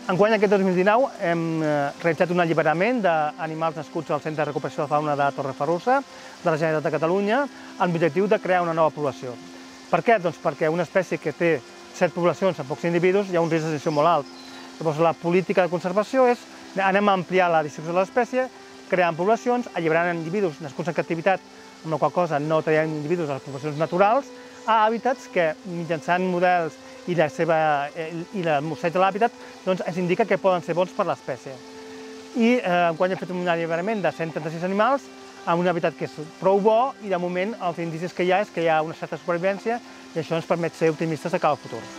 Enguany, aquest 2019, hem realitzat un alliberament d'animals nascuts al Centre de Recuperació de Fauna de Torrefarrussa, de la Generalitat de Catalunya, amb l'objectiu de crear una nova població. Per què? Doncs perquè una espècie que té 7 poblacions amb pocs individus hi ha un risc d'extinció molt alt. Llavors, la política de conservació és anem a ampliar la distribució de l'espècie, creant poblacions, alliberant individus nascuts en captivitat, amb la qual cosa no traiem individus a les poblacions naturals, a hàbitats que, mitjançant models i el mostreig de l'hàbitat, ens indica que poden ser bons per l'espècie. I enguany hem fet un alliberament de 136 animals amb un hàbitat que és prou bo i de moment els indicis que hi ha és que hi ha una certa supervivència i això ens permet ser optimistes de cara al futur.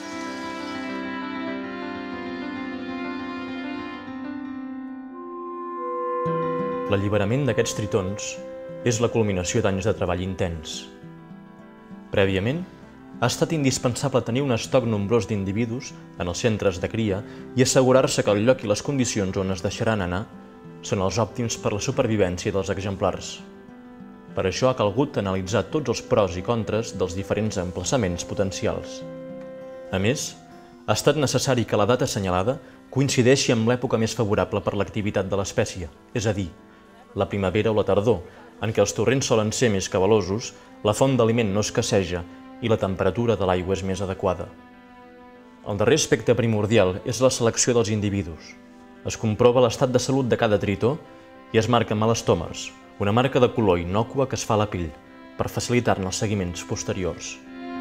L'alliberament d'aquests tritons és la culminació d'anys de treball intens. Prèviament, ha estat indispensable tenir un estoc nombrós d'individus en els centres de cria i assegurar-se que el lloc i les condicions on es deixaran anar són els òptims per la supervivència dels exemplars. Per això ha calgut analitzar tots els pros i contres dels diferents emplaçaments potencials. A més, ha estat necessari que la data assenyalada coincideixi amb l'època més favorable per l'activitat de l'espècie, és a dir, la primavera o la tardor, en què els torrents solen ser més cabalosos, la font d'aliment no escasseja i la temperatura de l'aigua és més adequada. El darrer aspecte primordial és la selecció dels individus. Es comprova l'estat de salut de cada tritó i es marca amb elastòmers, una marca de color innòcua que es fa a la pell, per facilitar-ne els seguiments posteriors.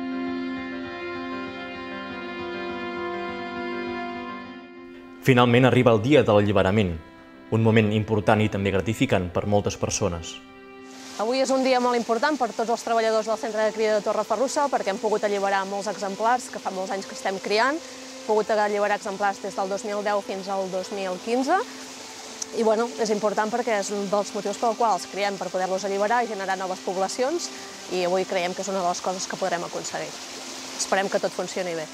Finalment arriba el dia de l'alliberament, un moment important i també gratificant per moltes persones. Avui és un dia molt important per tots els treballadors del Centre de Cria de Torrefarrussa perquè hem pogut alliberar molts exemplars, que fa molts anys que estem criant. Hem pogut alliberar exemplars des del 2010 fins al 2015. I és important perquè és un dels motius pel qual els criem, per poder-los alliberar i generar noves poblacions, i avui creiem que és una de les coses que podrem aconseguir. Esperem que tot funcioni bé.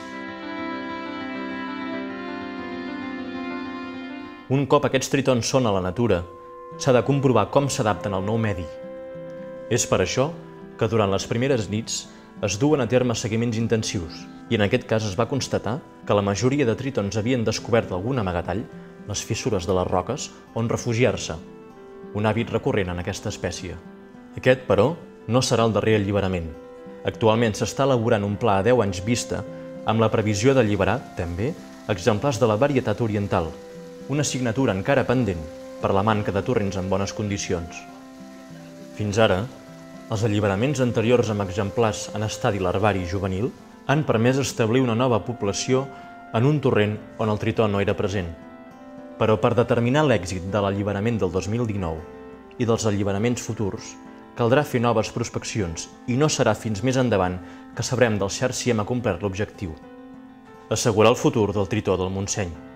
Un cop aquests tritons són a la natura, s'ha de comprovar com s'adapten al nou medi. És per això que durant les primeres nits es duen a terme seguiments intensius i en aquest cas es va constatar que la majoria de tritons havien descobert algun amagatall, les fissures de les roques, on refugiar-se, un hàbit recurrent en aquesta espècie. Aquest, però, no serà el darrer alliberament. Actualment s'està elaborant un pla a 10 anys vista amb la previsió d'alliberar, també, exemplars de la varietat oriental, una assignatura encara pendent per la manca de torrents en bones condicions. Fins ara, els alliberaments anteriors amb exemplars en estadi larvari juvenil han permès establir una nova població en un torrent on el tritó no era present. Però per determinar l'èxit de l'alliberament del 2019 i dels alliberaments futurs, caldrà fer noves prospeccions i no serà fins més endavant que sabrem del cert si hem acomplert l'objectiu: assegurar el futur del tritó del Montseny.